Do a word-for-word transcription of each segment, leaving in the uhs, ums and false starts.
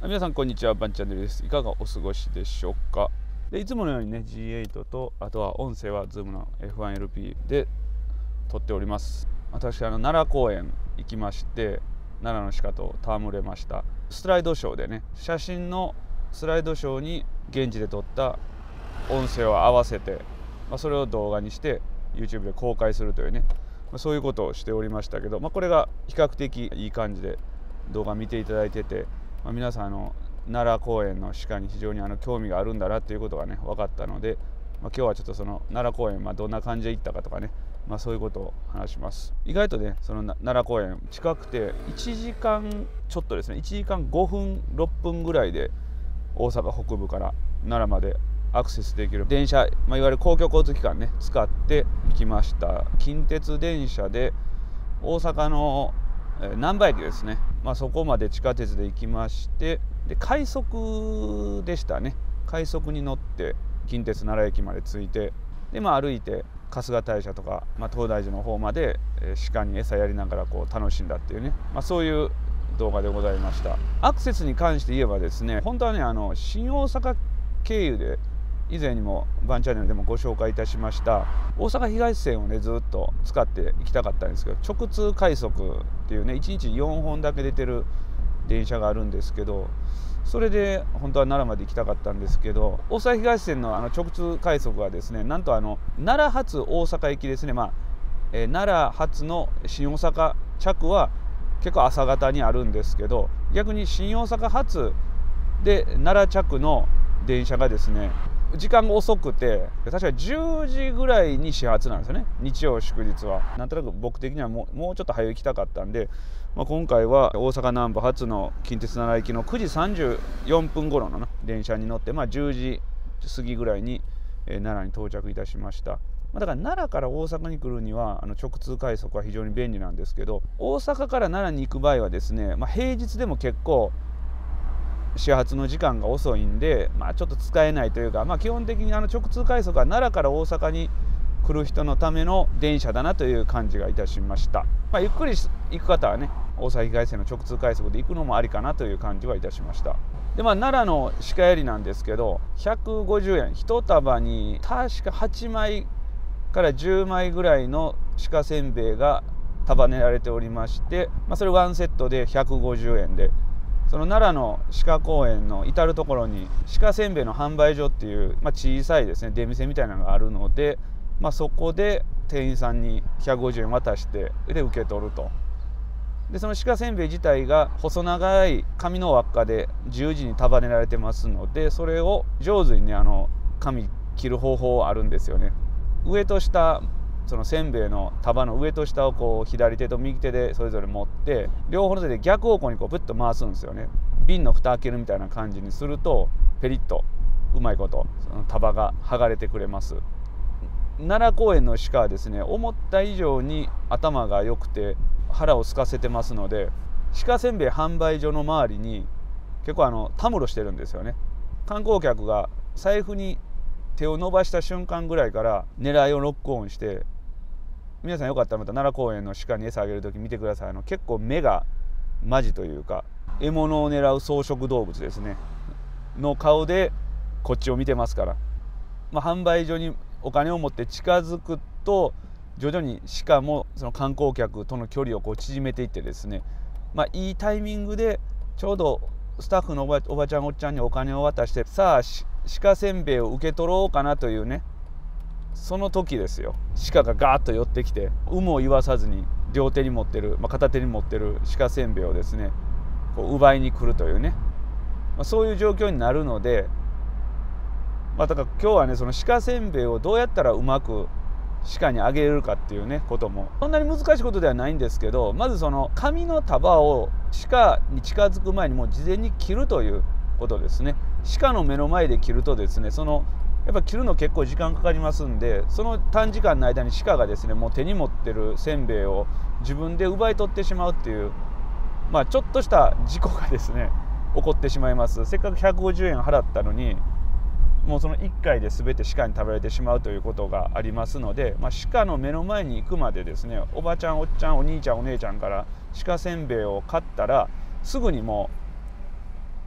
皆さんこんにちは、バンチャンネルです。いかがお過ごしでしょうか。でいつものようにね ジーエイト とあとは音声は Zoom の エフワンエルピー で撮っております。私あの奈良公園行きまして、奈良の鹿と戯れました。スライドショーでね、写真のスライドショーに現地で撮った音声を合わせて、まあ、それを動画にして YouTube で公開するというね、まあ、そういうことをしておりましたけど、まあ、これが比較的いい感じで動画見ていただいてて、まあ、皆さんあの奈良公園の鹿に非常にあの興味があるんだなということがね分かったので、まあ、今日はちょっとその奈良公園、まあ、どんな感じで行ったかとかね、まあ、そういうことを話します。意外とねその奈良公園近くていちじかんちょっとですね、いちじかんごふんろっぷんぐらいで大阪北部から奈良までアクセスできる電車、まあ、いわゆる公共交通機関ね使ってきました。近鉄電車で大阪の難波駅ですね、まあ、そこまで地下鉄で行きまして、で快速でしたね。快速に乗って近鉄奈良駅まで着いて、で、まあ、歩いて春日大社とか、まあ、東大寺の方まで、えー、鹿に餌やりながらこう楽しんだっていうね、まあ、そういう動画でございました。アクセスに関して言えばですね、本当はねあの新大阪経由で以前にもバンチャンネルでもご紹介いたしました大阪東線をねずっと使って行きたかったんですけど、直通快速っていうねいちにちよんほんだけ出てる電車があるんですけど、それで本当は奈良まで行きたかったんですけど、大阪東線のあの直通快速はですね、なんとあの奈良発大阪行きですね、まあ、えー、奈良発の新大阪着は結構朝方にあるんですけど、逆に新大阪発で奈良着の電車がですね時間が遅くて、確かじゅうじぐらいに始発なんですよね、日曜祝日は。なんとなく僕的にはもう、もうちょっと早く行きたかったんで、まあ、今回は大阪南部発の近鉄奈良行きのくじさんじゅうよんぷん頃の電車に乗って、まあ、じゅうじ過ぎぐらいに、えー、奈良に到着いたしました。まあ、だから奈良から大阪に来るにはあの直通快速は非常に便利なんですけど、大阪から奈良に行く場合はですね、まあ、平日でも結構始発の時間が遅いんで、まあ、ちょっと使えないというか、まあ、基本的にあの直通快速は奈良から大阪に来る人のための電車だなという感じがいたしました。まあ、ゆっくり行く方はね大阪東線の直通快速で行くのもありかなという感じはいたしました。で、まあ、奈良の鹿やりなんですけどひゃくごじゅうえん、一束に確かはちまいからじゅうまいぐらいの鹿せんべいが束ねられておりまして、まあ、それワンセットでひゃくごじゅうえんで、その奈良の鹿公園の至る所に鹿せんべいの販売所っていう、まあ、小さいですね出店みたいなのがあるので、まあ、そこで店員さんにひゃくごじゅうえん渡してで受け取ると。でその鹿せんべい自体が細長い紙の輪っかで十字に束ねられてますので、それを上手にねあの紙切る方法あるんですよね。上と下、そのせんべいの束の上と下をこう左手と右手でそれぞれ持って、両方の手で逆方向にこうプッと回すんですよね。瓶の蓋開けるみたいな感じにするとペリッとうまいことその束が剥がれてくれます。奈良公園の鹿はですね思った以上に頭が良くて腹を空かせてますので、鹿せんべい販売所の周りに結構あのたむろしてるんですよね。観光客が財布に手を伸ばした瞬間ぐらいから狙いをロックオンして、皆さんよかったらまた奈良公園の鹿に餌あげるとき見てください。あの結構目がマジというか獲物を狙う草食動物ですねの顔でこっちを見てますから、まあ、販売所にお金を持って近づくと徐々に鹿もその観光客との距離をこう縮めていってですね、まあ、いいタイミングでちょうどスタッフのおば、おばちゃんおっちゃんにお金を渡して、さあ鹿せんべいを受け取ろうかなというね、その時ですよ。鹿がガーッと寄ってきて有無を言わさずに両手に持ってる、まあ、片手に持ってる鹿せんべいをですねこう奪いに来るというね、まあ、そういう状況になるので、まあ、だから今日はねその鹿せんべいをどうやったらうまく鹿にあげれるかっていうねこともそんなに難しいことではないんですけど、まずその紙の束を鹿に近づく前にもう事前に切るということですね。鹿の目の前で切るとですね、そのやっぱ切るの結構時間かかりますんで、その短時間の間に鹿がですねもう手に持ってるせんべいを自分で奪い取ってしまうっていう、まあちょっとした事故がですね起こってしまいます。せっかくひゃくごじゅうえん払ったのにもうそのいっかいで全て鹿に食べられてしまうということがありますので、まあ、鹿の目の前に行くまでですねおばちゃんおっちゃんお兄ちゃんお姉ちゃんから鹿せんべいを買ったらすぐにも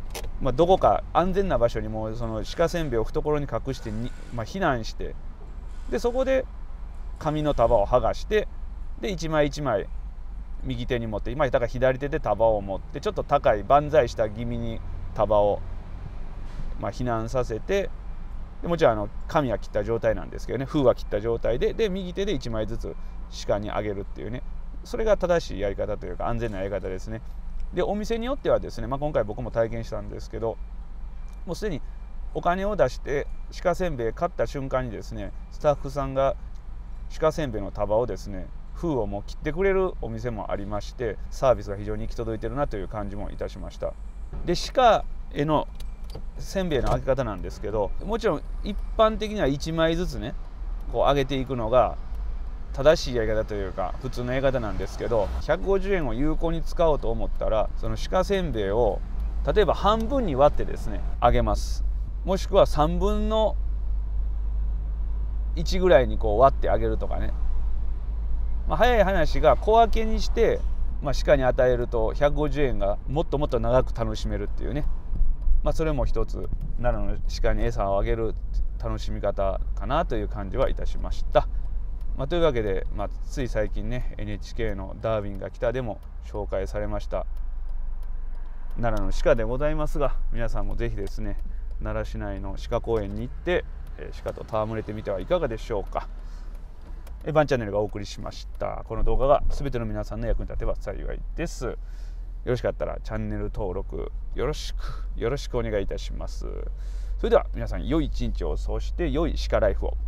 まあ、どこか安全な場所にもうその鹿せんべいを懐に隠してに、まあ、避難して、でそこで紙の束を剥がして、で一枚一枚右手に持って、今だから左手で束を持って、ちょっと高い万歳した気味に束を、まあ、避難させて、でもちろんあの紙は切った状態なんですけどね、封は切った状態で、で右手でいちまいずつ鹿にあげるっていうね、それが正しいやり方というか安全なやり方ですね。でお店によってはですね、まあ、今回僕も体験したんですけど、もうすでにお金を出して鹿せんべい買った瞬間にですね、スタッフさんが鹿せんべいの束をですね、封をもう切ってくれるお店もありまして、サービスが非常に行き届いてるなという感じもいたしました。で鹿へのせんべいの揚げ方なんですけど、もちろん一般的にはいちまいずつねこう揚げていくのが正しいやり方というか普通のやり方なんですけど、ひゃくごじゅうえんを有効に使おうと思ったら、その鹿せんべいを例えば半分に割ってですね揚げます。もしくはさんぶんのいちぐらいにこう割ってあげるとかね、まあ、早い話が小分けにして、まあ、鹿に与えるとひゃくごじゅうえんがもっともっと長く楽しめるっていうね、まあ、それも一つ奈良の鹿に餌をあげる楽しみ方かなという感じはいたしました。まあ、というわけで、まあ、つい最近ね エヌエイチケー の「ダーウィンが来た」でも紹介されました奈良の鹿でございますが、皆さんもぜひですね奈良市内の鹿公園に行って、えー、鹿と戯れてみてはいかがでしょうか。えバンチャンネルがお送りしました。この動画が全ての皆さんの役に立てば幸いです。よろしかったらチャンネル登録よろしくよろしくお願いいたします。それでは皆さん良い一日を、そして良い鹿ライフを。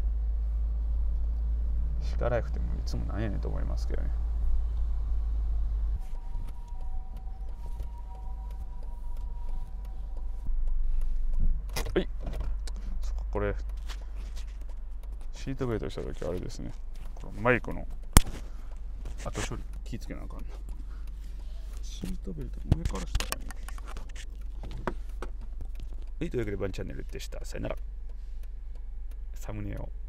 鹿ライフってもういつもなんやねんと思いますけどね。はい、これシートベルトした時あれですね、このマイクの後処理気ぃつけなあかんな。シートベルト上から下かね。はい、というわけでバンチャンネルでした。さよなら。サムネを